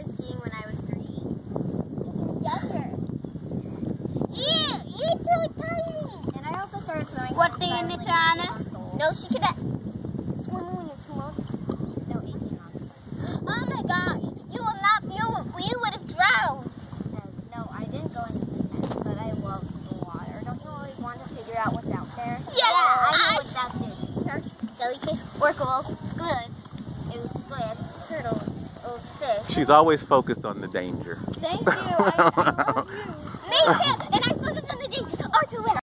started skiing when I was 3. It's younger. Ew, you're too tiny. And I also started swimming. What do you need to Anna? No, she could swimming when you're 2 months. No, 18 months. Oh my gosh, you will not. You would have drowned. No, I didn't go in the deep end, but I love the water. Don't you always want to figure out what's out there? Yeah, I know what's out there. Sharks, jellyfish, orcals, squid. It was squid, turtles. It was fish. She's always focused on the danger. Thank you. I love you. Me too. And I focus on the danger. Arthur,